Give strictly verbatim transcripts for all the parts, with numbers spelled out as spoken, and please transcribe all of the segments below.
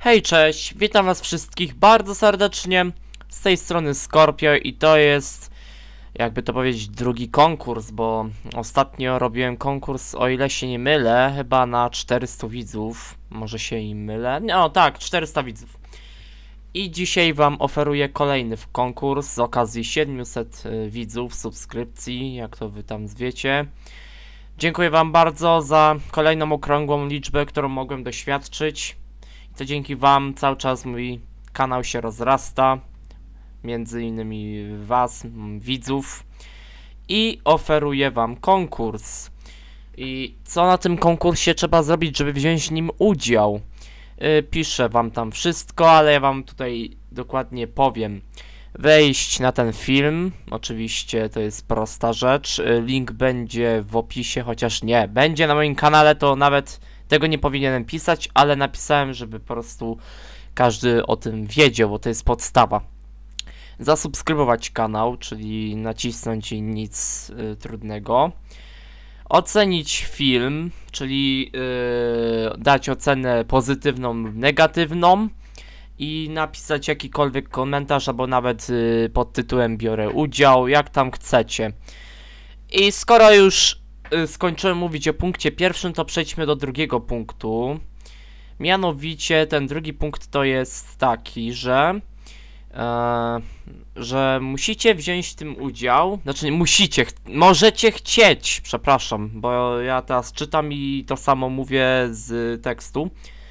Hej, cześć, witam was wszystkich bardzo serdecznie, z tej strony Scorpio i to jest, jakby to powiedzieć, drugi konkurs, bo ostatnio robiłem konkurs, o ile się nie mylę, chyba na czterystu widzów, może się im mylę, no tak, czterysta widzów. I dzisiaj wam oferuję kolejny konkurs z okazji siedmiuset widzów, subskrypcji, jak to wy tam wiecie. Dziękuję wam bardzo za kolejną okrągłą liczbę, którą mogłem doświadczyć. To dzięki wam cały czas mój kanał się rozrasta, między innymi was, widzów, i oferuję wam konkurs. I co na tym konkursie trzeba zrobić, żeby wziąć w nim udział? Yy, piszę wam tam wszystko, ale ja wam tutaj dokładnie powiem. Wejść na ten film, oczywiście to jest prosta rzecz, link będzie w opisie, chociaż nie, będzie na moim kanale, to nawet tego nie powinienem pisać, ale napisałem, żeby po prostu każdy o tym wiedział, bo to jest podstawa. Zasubskrybować kanał, czyli nacisnąć i nic y, trudnego. Ocenić film, czyli y, dać ocenę pozytywną lub negatywną. I napisać jakikolwiek komentarz, albo nawet y, pod tytułem biorę udział, jak tam chcecie. I skoro już y, skończyłem mówić o punkcie pierwszym, to przejdźmy do drugiego punktu. Mianowicie ten drugi punkt to jest taki, że e, że musicie wziąć w tym udział, znaczy musicie, ch możecie chcieć, przepraszam, bo ja teraz czytam i to samo mówię z tekstu.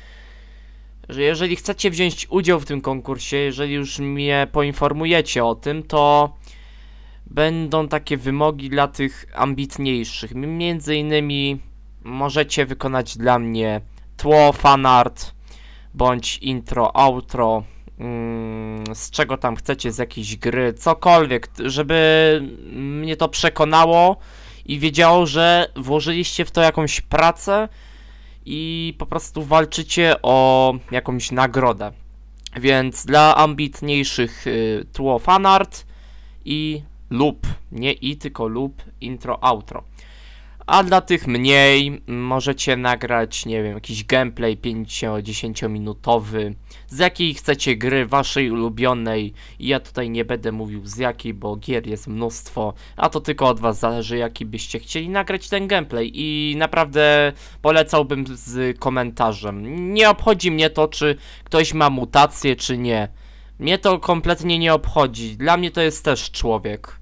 Że jeżeli chcecie wziąć udział w tym konkursie, jeżeli już mnie poinformujecie o tym, to będą takie wymogi dla tych ambitniejszych. Między innymi możecie wykonać dla mnie tło, fanart, bądź intro, outro, mm, z czego tam chcecie, z jakiejś gry, cokolwiek, żeby mnie to przekonało i wiedziało, że włożyliście w to jakąś pracę i po prostu walczycie o jakąś nagrodę. Więc dla ambitniejszych y, tło fanart i lub, nie i, tylko lub intro, outro. A dla tych mniej możecie nagrać, nie wiem, jakiś gameplay pięć-dziesięciominutowy z jakiej chcecie gry, waszej ulubionej. I ja tutaj nie będę mówił z jakiej, bo gier jest mnóstwo, a to tylko od was zależy, jaki byście chcieli nagrać ten gameplay. I naprawdę polecałbym z komentarzem. Nie obchodzi mnie to, czy ktoś ma mutację, czy nie. Mnie to kompletnie nie obchodzi. Dla mnie to jest też człowiek.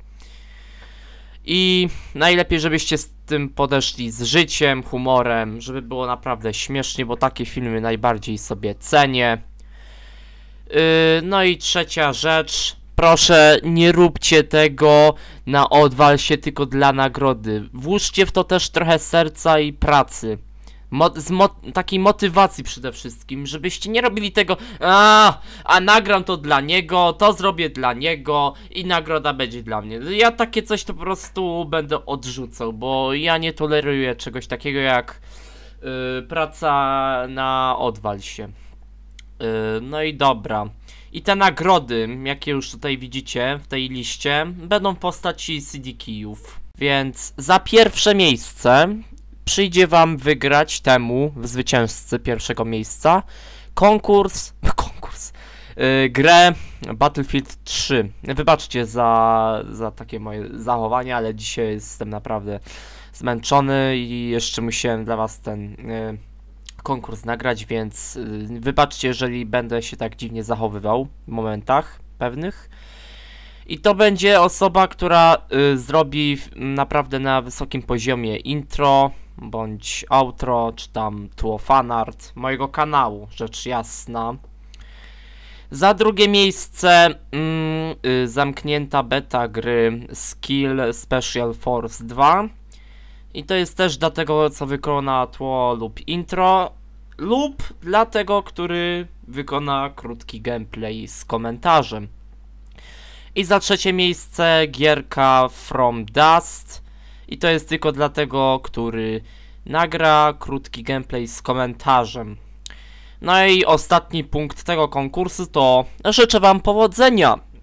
I najlepiej, żebyście z tym podeszli z życiem, humorem, żeby było naprawdę śmiesznie, bo takie filmy najbardziej sobie cenię. Yy, no i trzecia rzecz. Proszę, nie róbcie tego na odwal się tylko dla nagrody. Włóżcie w to też trochę serca i pracy. Mo z mo takiej motywacji przede wszystkim, żebyście nie robili tego, a, a nagram to dla niego, to zrobię dla niego i nagroda będzie dla mnie. Ja takie coś to po prostu będę odrzucał, bo ja nie toleruję czegoś takiego jak yy, praca na odwal się. Yy, no i dobra. I te nagrody, jakie już tutaj widzicie w tej liście, będą w postaci C D keyów. Więc za pierwsze miejsce przyjdzie wam wygrać temu, w zwycięzcy pierwszego miejsca, konkurs, konkurs, yy, grę Battlefield trzy. Wybaczcie za, za takie moje zachowanie, ale dzisiaj jestem naprawdę zmęczony i jeszcze musiałem dla was ten yy, konkurs nagrać, więc yy, wybaczcie, jeżeli będę się tak dziwnie zachowywał w momentach pewnych. I to będzie osoba, która y, zrobi naprawdę na wysokim poziomie intro, bądź outro, czy tam tło fanart mojego kanału, rzecz jasna. Za drugie miejsce mm, y, zamknięta beta gry Skill Special Force dwa. I to jest też dla tego, co wykona tło lub intro, lub dla tego, który wykona krótki gameplay z komentarzem. I za trzecie miejsce gierka From Dust. I to jest tylko dla tego, który nagra krótki gameplay z komentarzem. No i ostatni punkt tego konkursu to życzę wam powodzenia.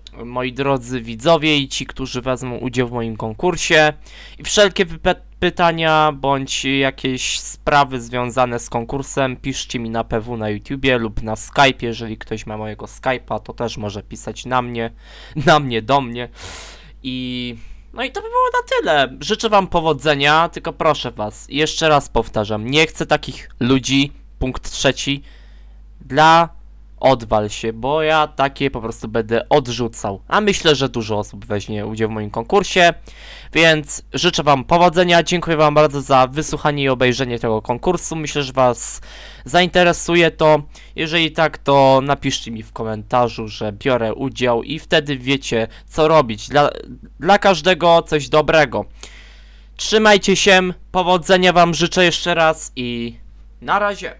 moi drodzy widzowie i ci, którzy wezmą udział w moim konkursie. I wszelkie pytania bądź jakieś sprawy związane z konkursem piszcie mi na P W na YouTubie lub na Skype. Jeżeli ktoś ma mojego Skype'a, to też może pisać na mnie, na mnie, do mnie. I no i to by było na tyle. Życzę wam powodzenia, tylko proszę was, jeszcze raz powtarzam, nie chcę takich ludzi, punkt trzeci, dla odwal się, bo ja takie po prostu będę odrzucał. A myślę, że dużo osób weźmie udział w moim konkursie, więc życzę wam powodzenia, dziękuję wam bardzo za wysłuchanie i obejrzenie tego konkursu. Myślę, że was zainteresuje to. Jeżeli tak, to napiszcie mi w komentarzu, że biorę udział i wtedy wiecie, co robić. Dla, dla każdego coś dobrego. Trzymajcie się, powodzenia wam życzę jeszcze raz i na razie.